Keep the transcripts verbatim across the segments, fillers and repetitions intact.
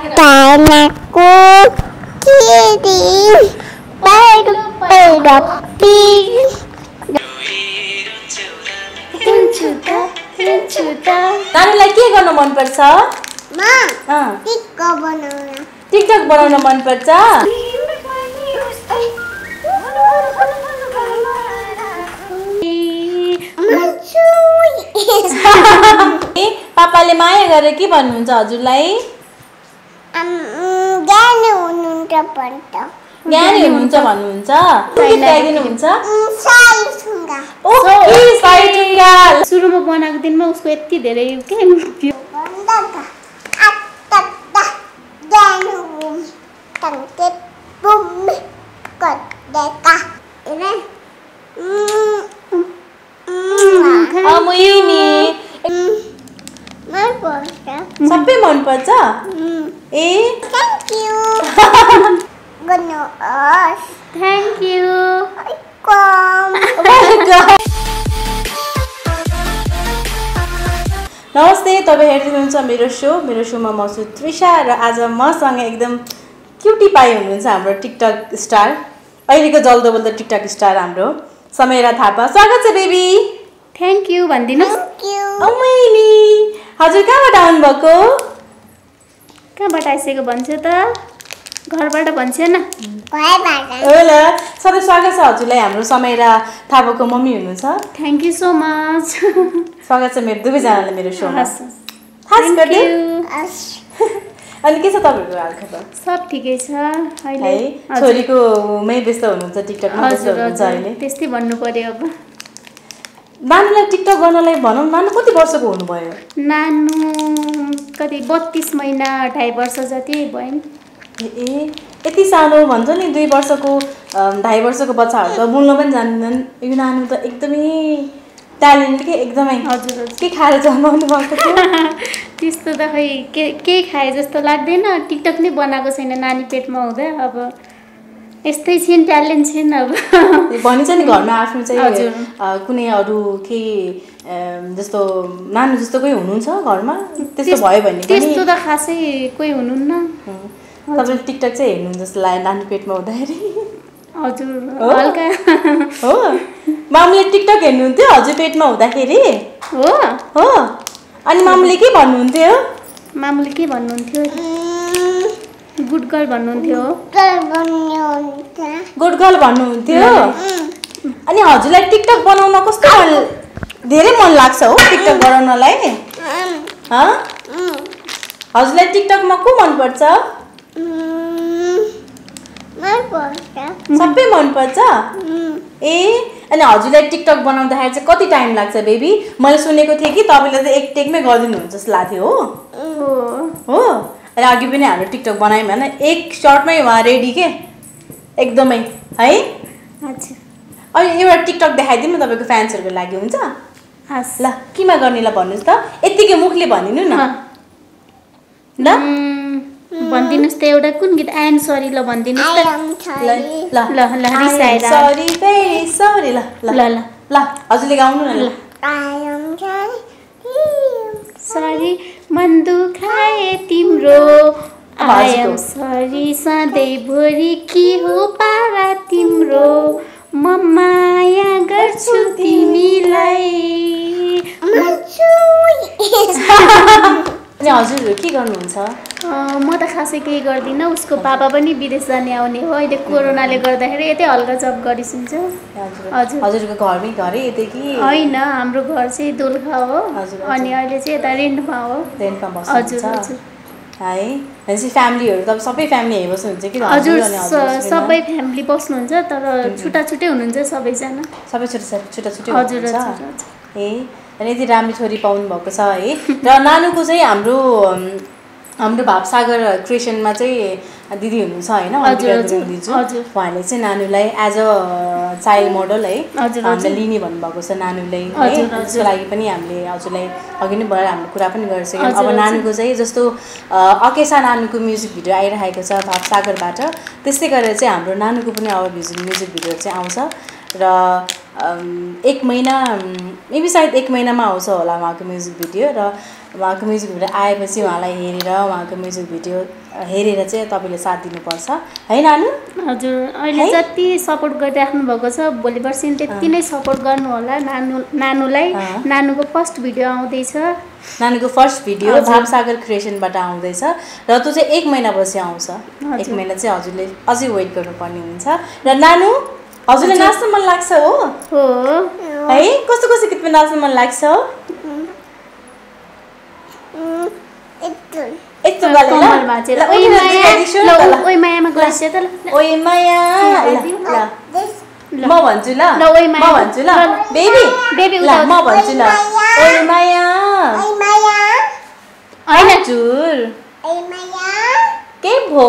Tanahku kiri, baru berdapi. नानीलाई के गर्न मन पर्छ? मा, टिकटक बनाउन। टिकटक बनाउन मन पर्छ? पापाले माया गरे के भन्नुहुन्छ हजुरलाई? ज्ञानी हुनुहुन्छ भन्छ। ज्ञानी हुनुहुन्छ भन्नुहुन्छ? ल्याइदिनुहुन्छ? साइसुङ्गा। ओह, ई साइसुङ्गा। सुरुमा बनाएको दिनमा उसको यति धेरै के भन्दा आत्ता ज्ञानी हुन् तन्ते बुम कदेका इने अमुइनी मन पर्छ। सबै मन पर्छ? ए थ्याङ्क यू गर्नुहोस्। थ्याङ्क यू कम नमस्ते, तपाईँ हेर्दै हुनुहुन्छ मेरो सो मेरो सोमा म छु त्रिषा र आज मसँग एकदम क्युटी पाई हुनुहुन्छ हाम्रो टिकटक स्टार, अहिलेको जल्दो बल्दो टिकटक स्टार हाम्रो समेरा थापा। स्वागत छ बेबी। थ्याङ्क यू भनिदिनुहोस्। Thank you. अमैनी हजुर कहाँबाट आउनुभएको? कहाँबाट आइसकेको भन्छ त? घरबाट भन्छ न? भएबाट। होला सधैँ स्वागत छ हजुरलाई। हाम्रो समेरा थापाको मम्मी हुनुहुन्छ। Thank you so much. स्वागत छ मेरो दुवैजनालाई मेरो सोमा। हस्, खास गरी अस अनि के छ तपाईँको हालखबर? सब ठिकै छ अहिले। है छोरीको मै व्यस्त हुनुहुन्छ, टिकटकमा व्यस्त हजुर हुनुहुन्छ अहिले। हजुर त्यस्तै भन्नु पर्यो अब। नानीलाई टिकटक गर्नलाई भनौँ, नानी कति वर्षको हुनुभयो? नानु कति बत्तिस महिना अढाई वर्ष जति भयो नि। ए यति सानो भन्छ नि, दुई वर्षको ढाई वर्षको बच्चाहरू त बोल्न पनि जान्दैनन्। यो नानी त एकदमै ट्यालेन्ट के एकदमै। हजुर हजुर के खाएर जन्माउनु भएको थियो? त्यस्तो त खै के केही खाए जस्तो लाग्दैन। टिकटक नै बनाएको छैन नानी पेटमा हुँदा। अब यस्तै छिन्, ट्यालेन्ट छिन्। अब भनिन्छ नि घरमा आफ्नो चाहिँ हजुर। कुनै अरू केही जस्तो नानु जस्तो कोही हुनुहुन्छ घरमा? त्यस्तो भयो भने पनि त्यस्तो त खासै कोही हुनुहुन्न। तपाईँले टिकटक चाहिँ हेर्नुहुन्छ जस्तो लाग्यो नानी पेटमा हुँदाखेरि? हजुर हल्का हो। मामुले टिकटक हेर्नुहुन्थ्यो हजुर पेटमा हुँदाखेरि? हो हो। अनि मामुले के भन्नुहुन्थ्यो? मामुले के भन्नुहुन्थ्यो? गुड गर्ल भन्नुहुन्थ्यो। तर भन्नुहुन्छ। गुड गर्ल भन्नुहुन्थ्यो। अनि हजुरलाई टिकटक बनाउन कस्तो मन धेरै मन लाग्छ हो टिकटक बनाउनलाई? हँ हजुरलाई टिकटकमा को मन पर्छ? मन पर्छ। सबै मन पर्छ? ए अनि हजुरलाई टिकटक बनाउँदाखेरि चाहिँ कति टाइम लाग्छ बेबी? मैले सुनेको थिएँ कि तपाईँले त एक टेकमै गरिदिनुहुन्छ जस्तो लाग्थ्यो। हो हो र अघि पनि हाम्रो टिकटक बनायौँ होइन, एक सर्टमै उहाँ रेडी के एकदमै है। अच्छा अनि एउटा टिकटक देखाइदिउँ न तपाईँको फ्यान्सहरूको लागि, हुन्छ? हस् ल केमा गर्ने ल भन्नुहोस् त, यत्तिकै मुखले भनिदिनु न ल। भनिदिनुहोस् त एउटा कुन गीत? आई एम सरी ल भनिदिनुहोस् त। ल ल ल ल रिसाएर सरी भेरी सरी ल ल ल ल ल हजुरले गाउनु न ल। आई एम सरी सरी मन दुखाए तिम्रो, आई एम सरी सधैँभरि के हो पारा तिम्रो, म माया गर्छु तिमीलाई। अनि हजुरहरू के गर्नुहुन्छ? म त खासै केही गर्दिनँ। उसको पापा पनि विदेश जाने आउने हो। अहिले कोरोनाले गर्दाखेरि यतै हल्का जब गरिसिन्छ। हजुर हजुरको घरमै घरै यतै कि होइन, हाम्रो घर चाहिँ दोलखा हो। हजुर, अनि अहिले चाहिँ यता रेन्टमा हो। रेन्टमा हजुर बस्नुहुन्छ हजुर है? भनेपछि फ्यामिलीहरू त सबै फ्यामिली हेरि बस्नुहुन्छ कि? हजुर सबै फ्यामिली बस्नुहुन्छ, तर छुट्टा छुट्टै हुनुहुन्छ सबैजना। सबै छुट्टा छुट्टा छुट्टै हजुर हुनुहुन्छ? हजुर ए अनि यति राम्रो छोरी पाउनु भएको छ है। र नानुको चाहिँ हाम्रो हाम्रो भावसागर क्रिएसनमा चाहिँ दिदी हुनुहुन्छ होइन, दिजु उहाँले चाहिँ नानुलाई एज अ चाइल्ड मोडल है हामीले लिने भन्नुभएको छ नानुलाई है। त्यसको लागि पनि हामीले हजुरलाई अघि नै भएर हाम्रो कुरा पनि गरिसक्यौँ। अब नानुको चाहिँ जस्तो अकेसा नानुको म्युजिक भिडियो आइरहेको छ भावसागरबाट, त्यस्तै गरेर चाहिँ हाम्रो नानुको पनि अब म्युजिक म्युजिक भिडियो चाहिँ आउँछ। र एक महिना मेबी सायद एक महिनामा आउँछ होला उहाँको म्युजिक भिडियो र उहाँको म्युजिक भिडियो आएपछि उहाँलाई हेरेर उहाँको म्युजिक भिडियो हेरेर चाहिँ तपाईँले साथ दिनुपर्छ है नानु? हजुर अहिले जति सपोर्ट गरिराख्नु भएको छ भोलि पर्सि त्यति नै सपोर्ट गर्नु होला नानु नानुलाई। नानुको फर्स्ट भिडियो आउँदैछ, नानुको फर्स्ट भिडियो भावसागर क्रिएसनबाट आउँदैछ र त्यो चाहिँ एक महिनापछि आउँछ। एक महिना चाहिँ हजुरले अझै वेट गर्नुपर्ने हुन्छ। र नानु हजुरलाई नाच्न मन लाग्छ हो? हो है कस्तो कस्तो गीतमा नाच्न मन लाग्छ? यस्तो कम्मर भाँचेर ओइ माया ओइ मायामा ग्लास छ त ल ओइ माया ल म भन्छु ल ल ओइ माया म भन्छु ल बेबी बेबी ल म भन्छु ल ओइ माया ओइ माया हैन जुर ओइ माया के भो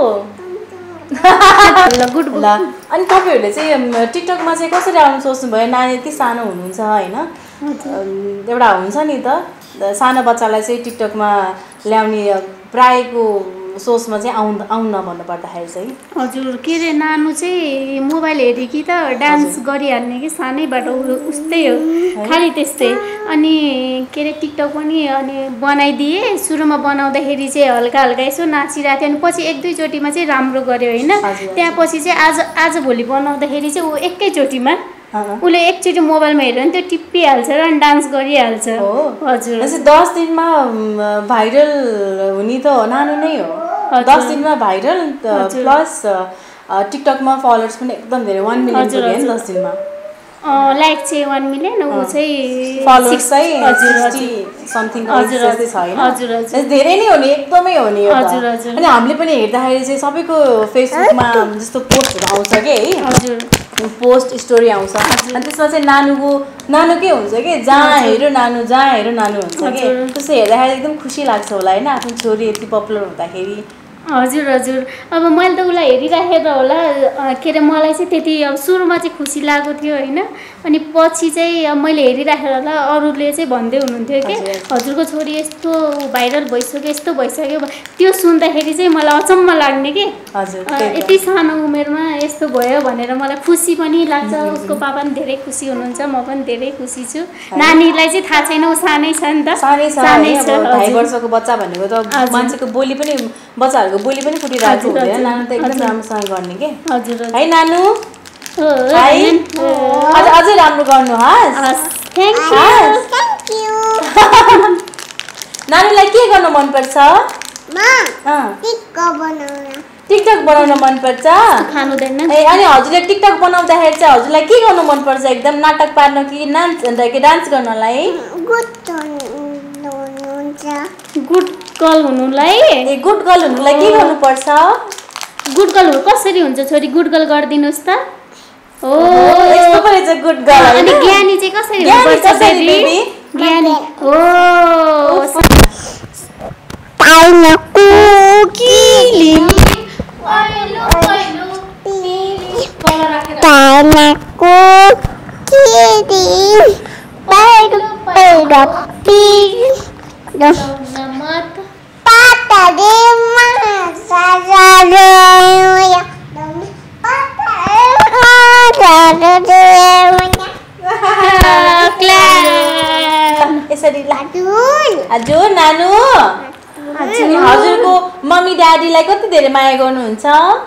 ल गुड ल। अनि तपाईहरुले चाहिँ टिकटकमा चाहिँ कसरी आउनु सोच्नु भयो? नानी यति सानो हुनुहुन्छ हैन, एउटा हुन्छ नि त सानो बच्चालाई चाहिँ टिकटकमा ल्याउने प्रायको सोचमा चाहिँ आउँ आउन भन्नुपर्दाखेरि चाहिँ हजुर के रे नानु चाहिँ मोबाइल हेरि कि त डान्स गरिहाल्ने कि सानैबाट उस्तै हो खालि त्यस्तै। अनि के रे टिकटक पनि अनि बनाइदिए सुरुमा बनाउँदाखेरि चाहिँ हल्का हल्का यसो नाचिरहेको थियो अनि पछि एक दुईचोटिमा चाहिँ राम्रो गर्यो होइन। त्यहाँ पछि चाहिँ आज आज भोलि बनाउँदाखेरि चाहिँ ऊ एकैचोटिमा उसले एकचोटि मोबाइलमा हेऱ्यो भने त्यो टिपिहाल्छ र अनि डान्स गरिहाल्छ। हजुर दस दिनमा भाइरल हुने त नानु नै हो। दस दिनमा भाइरल प्लस टिकटकमा फलोवर्स पनि एकदम धेरै वान मिलियन पुग्यो नि दस दिनमा। लाइक चाहिँ वान मिलियन ऊ चाहिँ फलोवर्स चाहिँ सिक्सटी समथिङ त्यस्तै छ होइन। हजुर हजुर धेरै नै हो नि, एकदमै हो नि। हजुर हजुर अनि हामीले पनि हेर्दाखेरि चाहिँ सबैको फेसबुकमा जस्तो पोस्टहरू आउँछ कि है, हजुर पोस्ट स्टोरी आउँछ अनि त्यसमा चाहिँ नानुको नानु के हुन्छ कि जहाँ हेऱ्यो नानु जहाँ हेऱ्यो नानु हुन्छ कि त्यसो हेर्दाखेरि एकदम खुसी लाग्छ होला होइन आफ्नो छोरी यति पपुलर हुँदाखेरि। हजुर हजुर अब मैले त उसलाई हेरिराखेर होला के अरे मलाई चाहिँ त्यति अब सुरुमा चाहिँ खुसी लागेको थियो होइन। अनि पछि चाहिँ अब मैले हेरिराखेर होला अरूले चाहिँ भन्दै हुनुहुन्थ्यो कि हजुरको छोरी यस्तो भाइरल भइसक्यो यस्तो भइसक्यो त्यो सुन्दाखेरि चाहिँ मलाई अचम्म लाग्ने कि यति सानो उमेरमा यस्तो भयो भनेर मलाई खुसी पनि लाग्छ। उसको पापा पनि धेरै खुसी हुनुहुन्छ, म पनि धेरै खुसी छु। नानीलाई चाहिँ थाहा छैन ऊ सानै छ नि त, सानै छ ढाई वर्षको बच्चा भनेको त मान्छेको बोली पनि बच्चाहरूको बोली पनि फुटिरहेको हुँदैन। नानु त एकदम राम्रोसँग गर्ने के है नानु है अझ अझै राम्रो गर्नु हस्। नानुलाई के गर्न मनपर्छ? टिकटक बनाउन मनपर्छ ए। अनि हजुरले टिकटक बनाउँदाखेरि चाहिँ हजुरलाई के गर्नु मनपर्छ? एकदम नाटक पार्न कि डान्स कि डान्स गर्नलाई? गुड गर्ल हुनुलाई ए गुड गर्ल हुनुलाई के गर्नुपर्छ? गुड गर्ल कसरी हुन्छ छोरी? गुड गर्ल गरिदिनुहोस् त। ओ यस्तो पनि छ गुड गर्ल। अनि ज्ञानी चाहिँ कसरी हुनुपर्छ बेबी? ज्ञानी ओ पाइना कुकिली ओइलो ओइलो कलर राखेर पाइना कुकिली पैड पैड पी नमत पाता दे मा साजा रे या पाता दे क्लास यसरी हजुर हजुर नानु हजुरको मम्मी ड्याडीलाई कति धेरै माया गर्नुहुन्छ?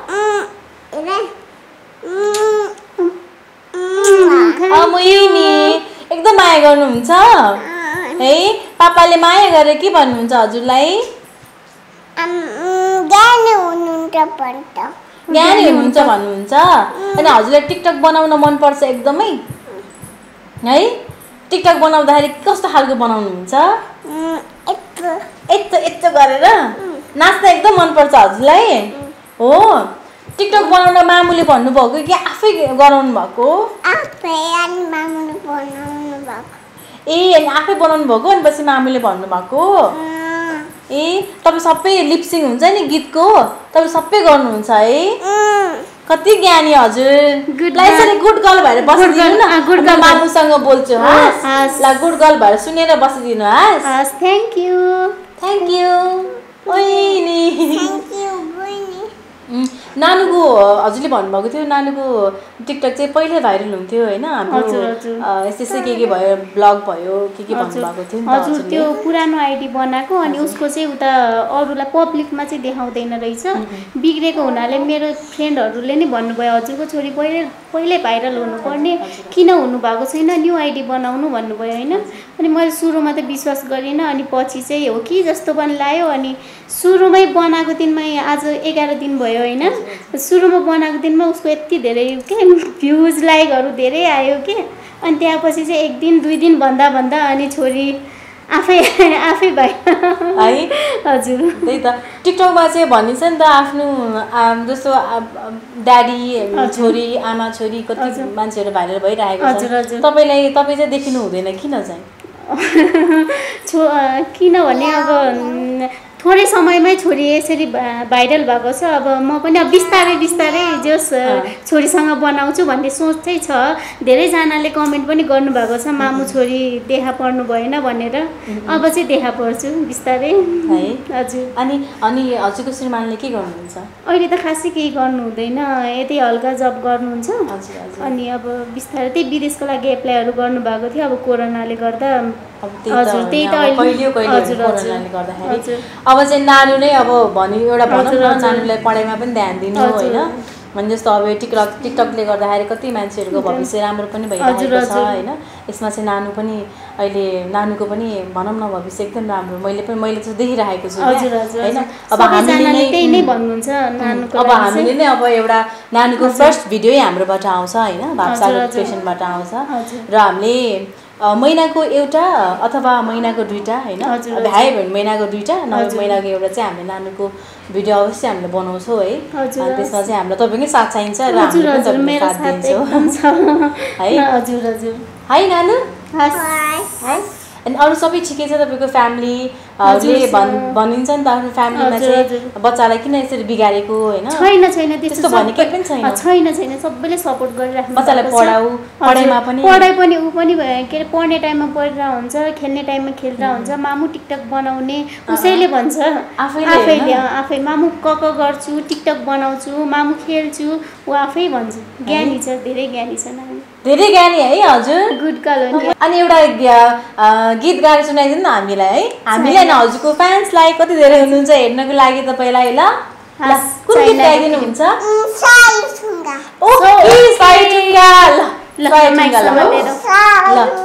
नि एकदम माया गर्नुहुन्छ है। पापाले माया गरे के भन्नुहुन्छ हजुरलाई? ज्ञानी हुनुहुन्छ भन्छ। ज्ञानी हुनुहुन्छ भन्नुहुन्छ। अनि हजुरलाई टिकटक बनाउन मनपर्छ एकदमै है? टिकटक बनाउँदाखेरि कस्तो खालको बनाउनुहुन्छ? यस्तो यस्तो गरेर नाच्न एकदम मनपर्छ हजुरलाई हो? टिकटक बनाउन मामुले भन्नुभएको कि आफै गराउनु भएको? आफै अनि मामुले बनाउनु भएको। ए अनि आफै बनाउनु भएको अनि पछि मामुले भन्नुभएको? ए तपाईँ सबै लिप्सिङ हुन्छ नि गीतको तपाईँ सबै गर्नुहुन्छ है? कति ज्ञानी हजुर। लाई यसरी गुड गर्ल भएर बसिदिनु न, गुड गर्ल मामुसँग बोल्छु हस्। ल गुड गर्ल भएर सुनेर बसिदिनु हस्। थ्याङ्क यू थ्याङ्क यू ओइ नि थ्याङ्क यू बहिनी। नानुको हजुरले भन्नुभएको थियो नानुको टिकटक चाहिँ पहिल्यै भाइरल हुन्थ्यो होइन हाम्रो यस्तै यस्तै के के भयो ब्लग भयो के के भन्नुभएको थियो नि हजुर त्यो पुरानो आइडी बनाएको अनि उसको चाहिँ उता अरूलाई पब्लिकमा चाहिँ देखाउँदैन रहेछ बिग्रेको हुनाले मेरो फ्रेन्डहरूले नै भन्नुभयो हजुरको छोरी पहिले पहिल्यै भाइरल हुनुपर्ने किन हुनुभएको छैन न्यू आइडी बनाउनु भन्नुभयो होइन अनि मैले सुरुमा त विश्वास गरिनँ अनि पछि चाहिँ हो कि जस्तो पनि लाग्यो अनि सुरुमै बनाएको दिनमै आज एघार दिन भयो होइन सुरुमा बनाएको दिनमा उसको यति धेरै के भ्युज लाइकहरू धेरै आयो कि अनि त्यसपछि चाहिँ एक दिन दुई दिन भन्दा भन्दा अनि छोरी आफै आफै भयो है हजुर त्यही त टिकटकमा चाहिँ भनिन्छ नि त आफ्नो जस्तो ड्याडी छोरी आमा छोरी कति मान्छेहरू भाइरल भइरहेको छ तपाईँलाई तपाईँ चाहिँ देखिनु हुँदैन किन चाहिँ छो किनभने अब थोरै समयमै छोरी यसरी भाइरल भएको छ अब म पनि अब बिस्तारै बिस्तारै जस छोरीसँग बनाउँछु भन्ने सोच चाहिँ छ धेरैजनाले कमेन्ट पनि गर्नुभएको छ मामु छोरी देखा पर्नु भएन भनेर अब चाहिँ देखा पर्छु बिस्तारै है हजुर अनि अनि हजुरको श्रीमानले के गर्नुहुन्छ अहिले त खासै केही गर्नु हुँदैन यतै हल्का जब गर्नुहुन्छ हजुर हजुर अनि अब बिस्तारै त्यही विदेशको लागि एप्लाईहरू गर्नुभएको थियो अब कोरोनाले गर्दा हजुर त्यही त कहिले कहिले कोरोनाले गर्दाखेरि अब चाहिँ नानु नै अब भन्यो एउटा भनौँ न नानुलाई पढाइमा पनि ध्यान दिनु होइन भने जस्तो अब टिकटक टिकटकले गर्दाखेरि कति मान्छेहरूको भविष्य राम्रो पनि भइरहेको छ होइन यसमा चाहिँ नानु पनि अहिले नानुको पनि भनौँ न भविष्य एकदम राम्रो मैले पनि मैले चाहिँ देखिरहेको छु होइन अब हामीले नै भन्नुहुन्छ नानुको अब हामीले नै अब एउटा नानुको फर्स्ट भिडियो हाम्रोबाट आउँछ होइन भावसागर क्रिएसनबाट आउँछ र हामीले महिनाको एउटा अथवा महिनाको दुईवटा होइन भ्यायो भने महिनाको दुईवटा नभए महिनाको एउटा चाहिँ हामीले नानुको भिडियो अवश्य हामीले बनाउँछौँ है त्यसमा चाहिँ हामीलाई तपाईँकै साथ चाहिन्छ र हामीले पनि तपाईँलाई साथ दिन्छौँ है हजुर हजुर है नानु अनि अरू सबै ठिकै छ तपाईँको फ्यामिलीले भन् भनिन्छ नि त आफ्नो फ्यामिलीमा चाहिँ बच्चालाई किन यसरी बिगारेको होइन छैन छैन त्यस्तो भन्ने केही पनि छैन छैन छैन सबैले सपोर्ट गरिराख्नु बच्चालाई पढाऊ पढाइमा पनि पढाइ पनि ऊ पनि के अरे पढ्ने टाइममा पढिरहेको हुन्छ खेल्ने टाइममा खेलिरहेको हुन्छ मामु टिकटक बनाउने उसैले भन्छ आफैले आफै मामु क क गर्छु टिकटक बनाउँछु मामु खेल्छु ऊ आफै भन्छ ज्ञानी छ धेरै ज्ञानी छ नानी धेरै ज्ञानी है हजुर गुड गर्ल हो नि अनि एउटा गीत गाएर सुनाइदिनु न हामीलाई है हामीले न हजुरको फ्यान्सलाई कति धेरै हुनुहुन्छ हेर्नको लागि तपाईँलाई ल कुन गीत गाइदिनुहुन्छ ओके साइटुङ्गा ल साइटुङ्गा ल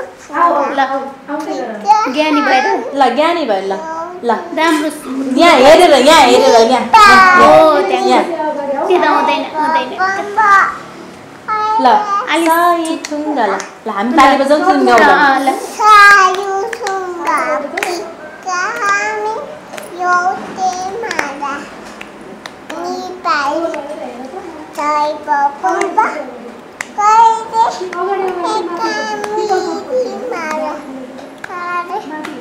ज्ञानी भएर ल ज्ञानी भएर ल ल राम्रो यहाँ हेरेर यहाँ हेरेर यहाँ हो त्यहाँ त्यो त हुँदैन हुँदैन ल साइटुङ्गा ल ल हामी ताली बजाउँछौँ नि गाउँ ल साइटुङ्गा हामी एउटै माला निपाई जय बबुबा कहिले एकामी माला काले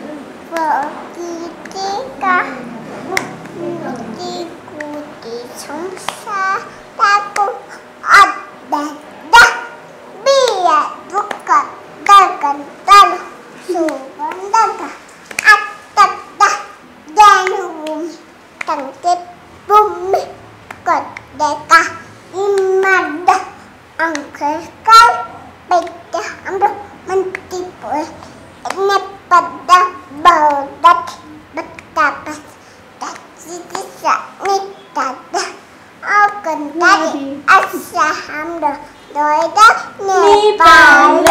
बगितेका मुक्ति कुटी संसा ताको अद्दा बिया दुःख दर्कन तल सुगन्धका अत्तत्ता ज्ञानभूमि तन्ते भूमि कद्देका इमद्दा अङ्करकाल बेद्दा हाम्रो मन्तिपुर नेपाद्दा बौद्धत बत्तापस दक्षिदिशा नित्ताद्दा अकन्दारी असा हाम्रो दोइदा नेपाल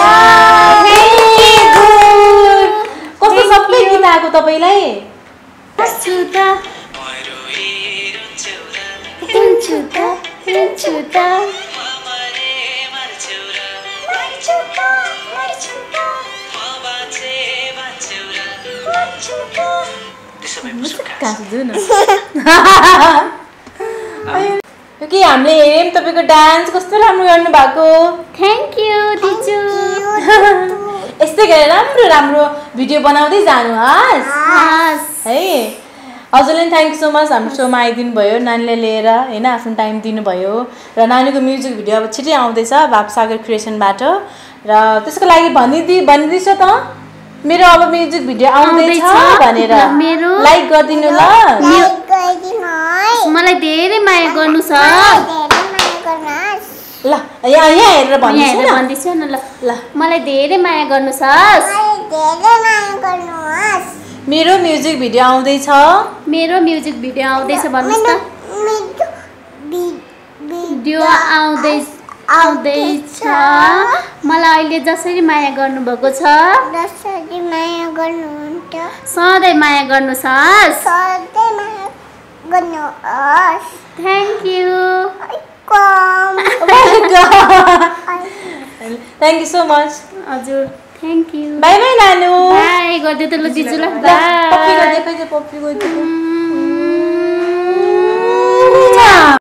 कस्तो सबै गीत आएको तपाईँलाई कि हामीले हेऱ्यौँ तपाईँको डान्स कस्तो राम्रो गर्नु भएको थ्याङ्क यू दिजु यस्तै गरेर राम्रो राम्रो भिडियो बनाउँदै जानु हस् है हजुरले पनि थ्याङ्क यू सो मच हाम्रो सोमा आइदिनु भयो नानीलाई लिएर होइन आफ्नो टाइम दिनुभयो र नानीको म्युजिक भिडियो अब छिटै आउँदैछ भावसागर क्रिएसनबाट र त्यसको लागि भनिदि भनिदिन्छ त मेरो अब म्युजिक भिडियो आउँदैछ भनेर लाइक गरिदिनु ल मलाई धेरै माया गर्नु छ ल यहाँ यहाँ हेरेर भन्दिछु न भन्दिछु न ल ल मलाई धेरै माया गर्नुहोस् धेरै माया गर्नुहोस् मेरो म्युजिक भिडियो आउँदैछ मेरो म्युजिक भिडियो आउँदैछ भन्नुहोस् त भिडियो आउँदैछ आउँदैछ मलाई अहिले जसरी माया गर्नुभएको छ जसरी माया गर्नुहुन्छ सधैँ माया गर्नुहोस् सधैँ माया गर्नुहोस् thank you thank you so much हजुर थ्याङ्क यू बाई बाई नानु बाई गरिदियो त ल जिजुलाई पप्पी बाई गरिदियो पप्पी गरिदियो